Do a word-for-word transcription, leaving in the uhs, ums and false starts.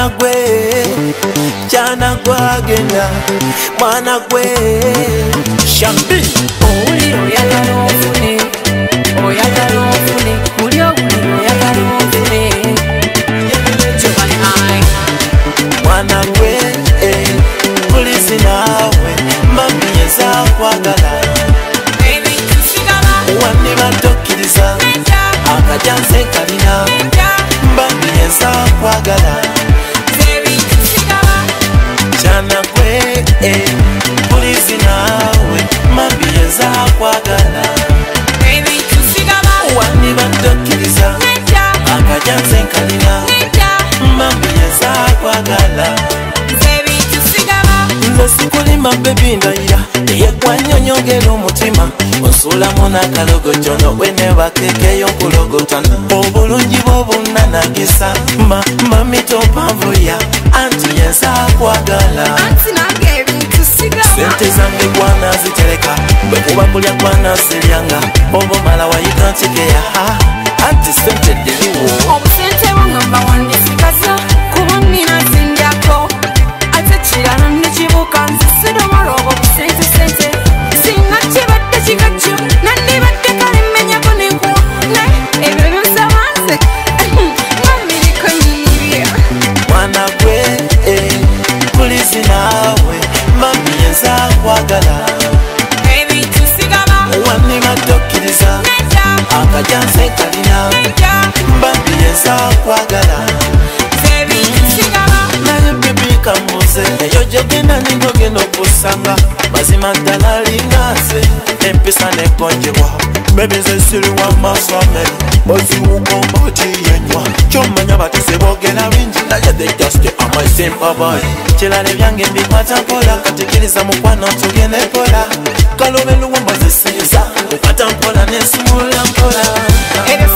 mwana gwe jana gwagenda mwana gwe Shan owulira oyagala ofune oyagala ofune buli owulira oyagala ofune Jovan ai mwana gwe pulizi nawe mbamiyeza kwagala Ebintu Sigaba wandibaddukiriza akajanze kalina mbamiyeza kwagala Ebintu Sigaba jana gwe pulizi nawe mbamiyeza kwagala Ebintu Sigaba wandibaddukiriza akajanze kalina mbamiyeza kwagala Ebintu Sigaba nze sikulima bebi ndayira eyegwanyonyogera omutima osulamu n'akalogojono wenebakkekeyo nkulogotana obulungi bw'obunanagisa ma mamito mpanvuya anti yenza kwagala anti nange Ebintu Sigaba sente zange gwana zitereka bwe kuba kulya gwana ziryanga obumala wayiga ntikeya anti sente diriwo obusente bwangamba wandisikaza kuba nina zindyako ate kirala nekibuka nzisidomala obwo busente sente singa kibadde kikakyo nandibadde kale mmenyako nenkuwa naye ebyo byonsaba nze ngamiriko nyirya mwana gwe pulizi nawe mbamiyeza kwagala Ebintu Sigaba wandibaddukiriza akajanze kalina mbamiyeza kwagala Ebintu Sigaba naye bibi kamuze eyo gyegenda ningogenda okusanga mazima ddala lingaze empisa nekonjebwa bebi nze siri wamaaso ameri oziwugomba ogiyenywa kyomanya batese boogera bingi naye they just amaisimpa boy kirala ebyange mbikwata mpola katikiriza mukwano tugende mpola kalobe luwumba zisiza mukwata mpola nensumula mpola ebyo